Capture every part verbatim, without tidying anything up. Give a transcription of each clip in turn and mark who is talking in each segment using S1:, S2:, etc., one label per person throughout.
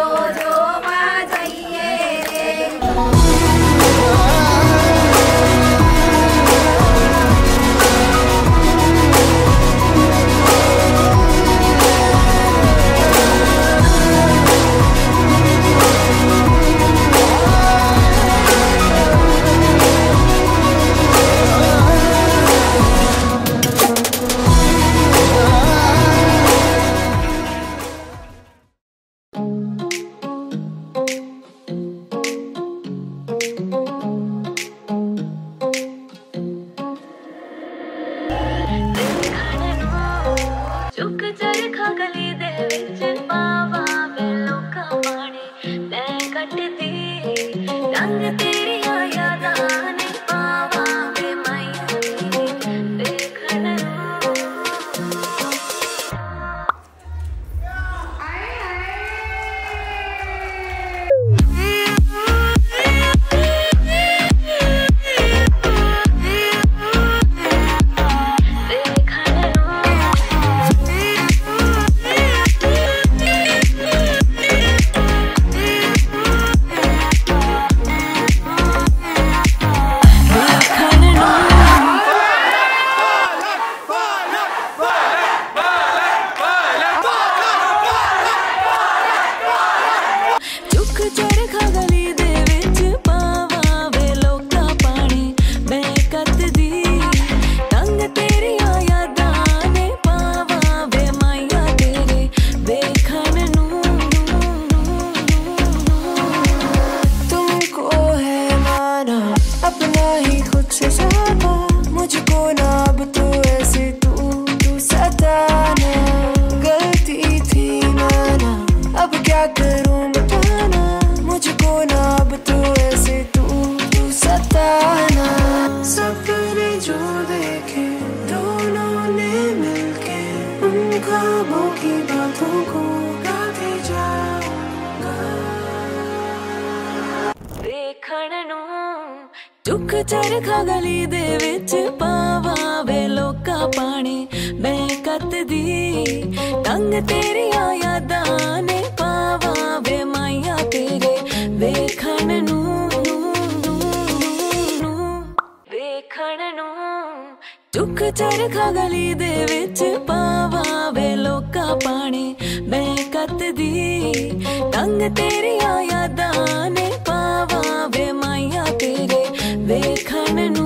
S1: चुक चरखा गली दे विच पावावे लोका पाने मैं कतदी तंग तेरिया यादां ने पावावे माया तेरे वेखण नू वेखण नू चुक चरखा गली दे विच पावावे लोका पाने मैं कतदी तंग तेरिया यादां ने पावावे माया तेरे वेखण नू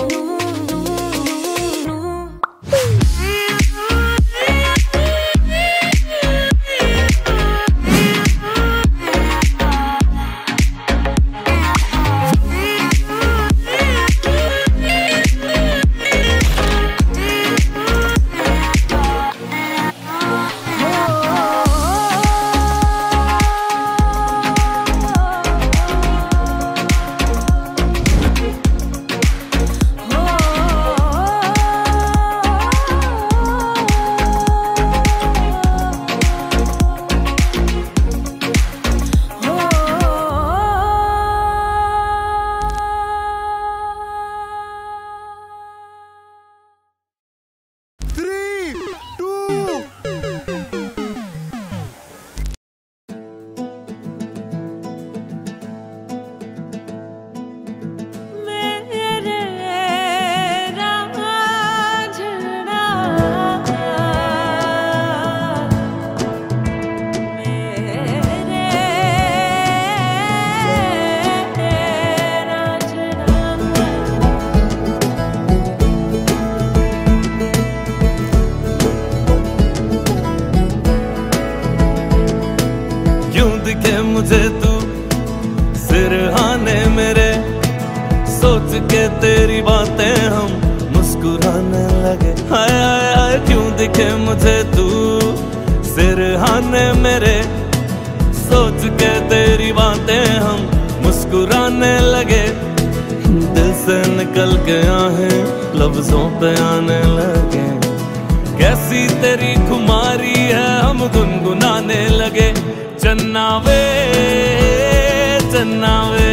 S2: दिखे मुझे तू सिरहाने मेरे सोच के तेरी बातें हम मुस्कुराने लगे। हाय हाय हाय क्यों दिखे मुझे तू सिरहाने मेरे सोच के तेरी बातें हम मुस्कुराने लगे। दिल से निकल के आहें लफ्जों पे आने लगे। कैसी तेरी खुमारी है हम गुनगुनाने लगे। चन्ना वे चन्ना वे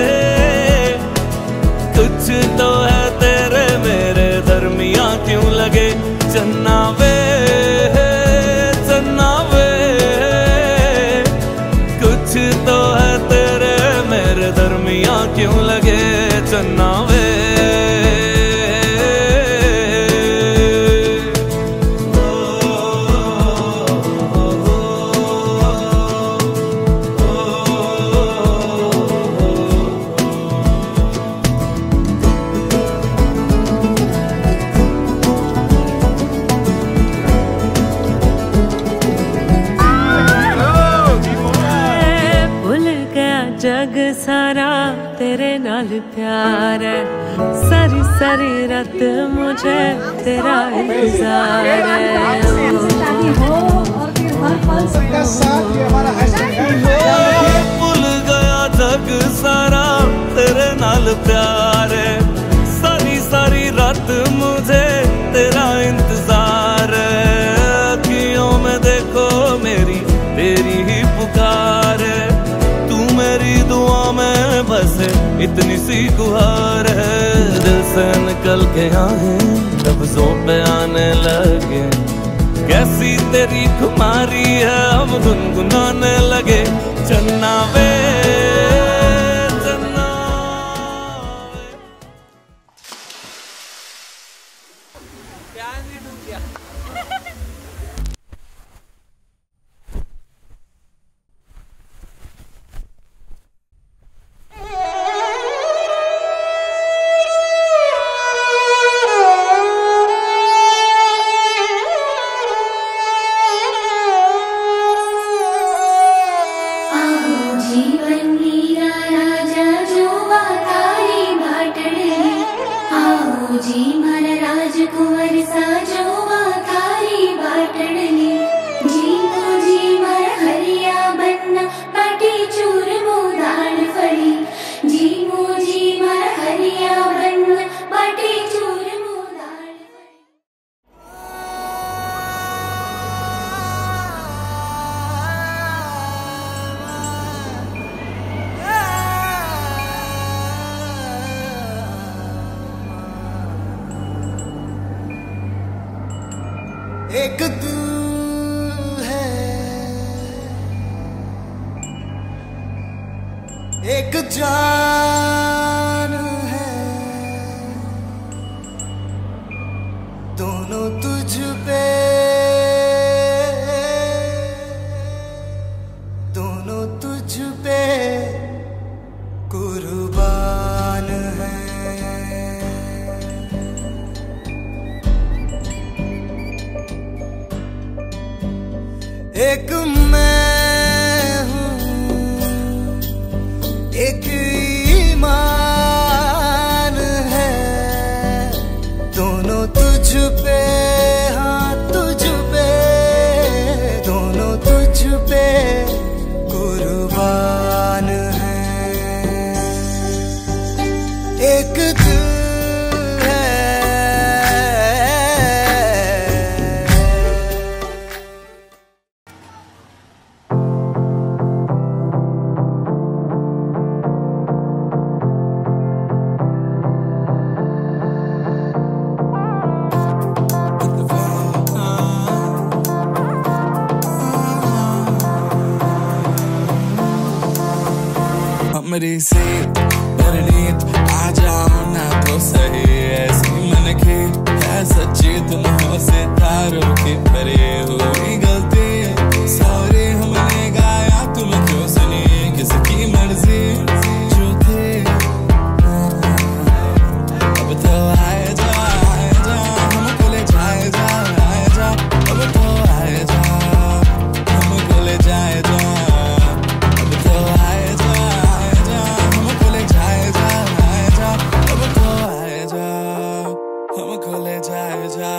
S2: कुछ तो है तेरे मेरे दरमिया क्यों लगे। चन्ना वे चन्ना वे कुछ कुछ तो है तेरे मेरे दरमिया क्यों लगे चन्ना वे।
S1: जग सारा तेरे नाल प्यार है, सारी सारी रात मुझे तेरा इंतजार है।
S2: भूल गया जग सारा तेरे नाल प्यार है, सारी सारी रात मुझे तेरा इंतजार है। अखियों में देखो मेरी तेरी ही पुकार है, मेरी दुआ में बस इतनी सी गुहार है। दिल से निकल के आहें लफ्जों पे आने लगे, कैसी तेरी खुमारी है हम गुनगुनाने लगे चन्ना वे चन्ना वे। प्यार नहीं डूब गया।
S3: एक तू है, एक जान है, दोनों तुझ पे, दोनों तुझ पे कुर्बान है। एक मैं हूँ, एक ईमान है, दोनों तुझ पे, हाँ तुझ पे, दोनों तुझ पे कुर्बान है। एक दिल
S2: मेरी से परनीत आ जाओ ना तो सही, ऐसी मन की है सच्ची तुम हो सितारों की परे हुई गलती सॉरी हमने गाया तुम क्यों सुनी किसकी मर्जी जो थे। अब तो आए जा आए जा हमको ले जाए जा आए जा, अब तो आए जा हमको ले जाए जा, अब तो आए जा हमको ले जाए जा आए जा, अब तो आए जा हमको ले जाए जा।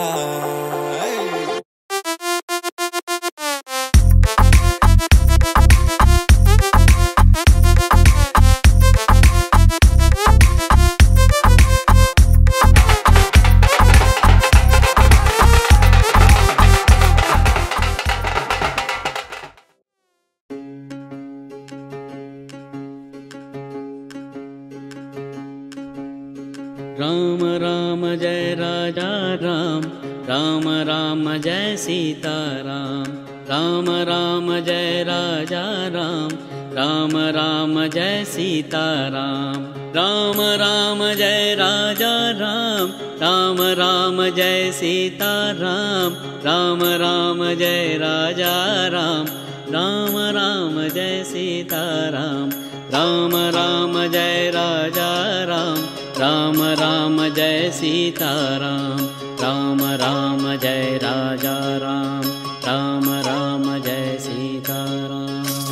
S4: राम राम जय राजा राम, राम राम जय सीता राम, राम राम जय राजा राम, राम राम जय सीताराम। राम राम जय राजा राम, राम राम जय सीताराम। राम राम जय राजा राम, राम राम जय सीताराम। राम राम जय राजा राम, राम राम जय सीताराम। राम राम जय राजा राम, राम राम जय सीताराम।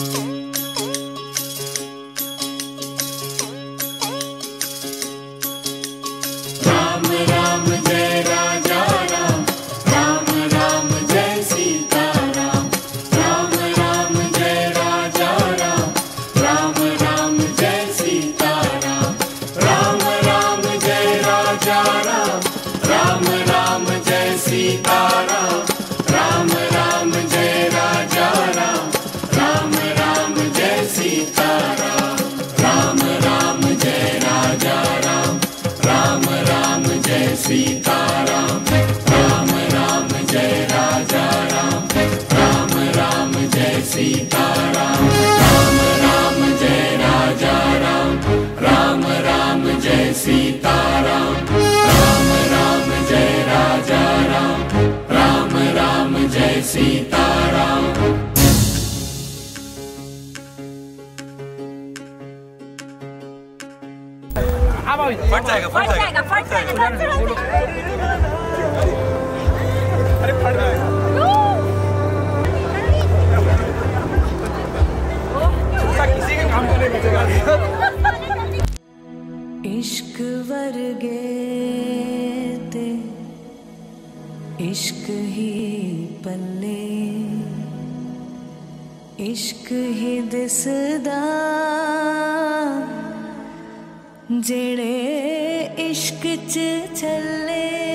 S5: राम राम जय राजा राम, राम राम जय सीताराम। राम राम जय राजा राम, राम राम जय सीताराम। राम राम जय राजा राम, राम राम जय सीताराम। राम राम जय राजा राम, राम राम जय सीताराम। राम राम जय राजा राम, राम राम जय सीताराम। राम राम जय राजा राम, राम राम जय सीताराम। राम राम जय राजा राम, राम राम जय सीताराम। राम राम जय राजा राम, राम राम जय सीताराम।
S6: फट जाएगा फट जाएगा फट जाएगा फट जाएगा। अरे फट जाएगा। किसी के काम करने बचेगा।
S1: इश्क वर्गे ते इश्क ही पल्ले, इश्क ही दिसदा जेड़े इश्क च चले।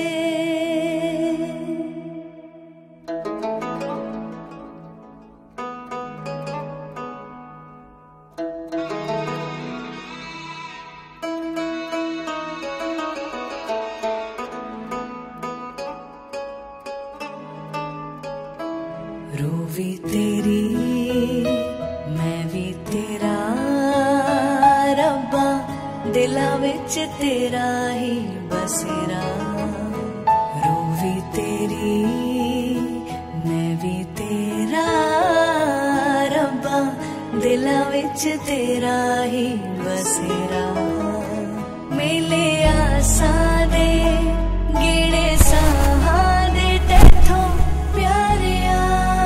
S1: रूवी तेरी मैं भी तेरा रब्बा, दिला विच तेरा ही बसेरा। रूवी तेरी मैं भी तेरा रब्बा, दिला विच तेरा ही बसेरा। मेले आसा दे गिणे साहा दे तैथों प्यारिया,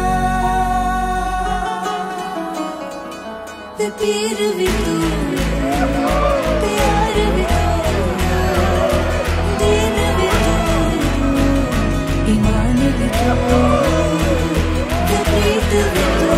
S1: ते पीर भी तू प्यार भी तू, दीन भी तू, ईमान भी तू, ते प्रीत भी तू,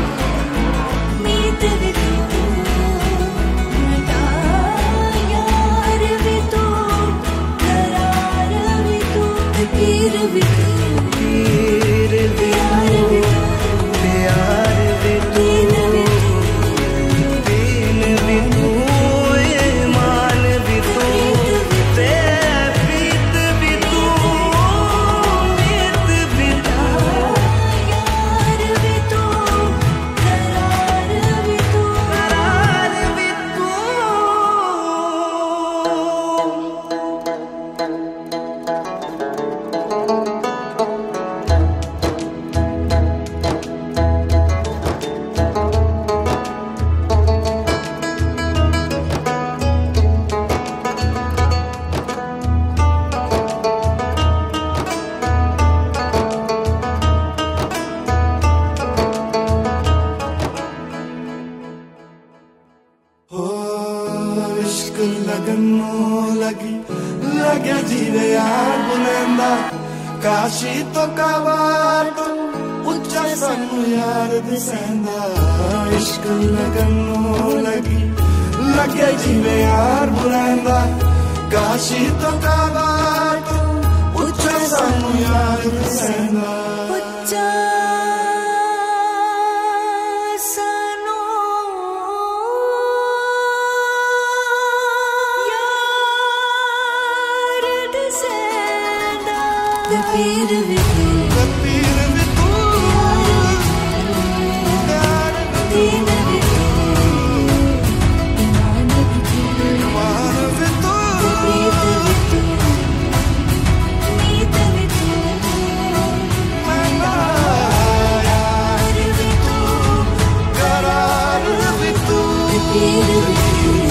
S1: मीत भी तू, मेरा यार भी तू, करार भी तू, ते पीर भी तू,
S3: पीर भी
S1: प्यार भी तू,
S3: प्यार भी तू,
S1: दीन भी तू,
S3: दीन भी तू, ईमान भी तू, ते प्रीत भी तू, मीत भी तू,
S1: यार भी तू, करार भी तू,
S3: करार भी तू। इश्क लगनों लगी लगे जीवे यार बुलंदा, काशी तो काबा तो उच्चा सानू यार दिसेंदा। इश्क लगनों लगी लगे जीवे यार बुलंदा, काशी तो काबा तो उच्चा सानू यार दिसेंदा।
S1: उच्चा सानू यार दिसेंदा। ते पीर भी तू,
S3: पीर भी तू, प्यार भी
S1: दीन भी तू, पीर विखे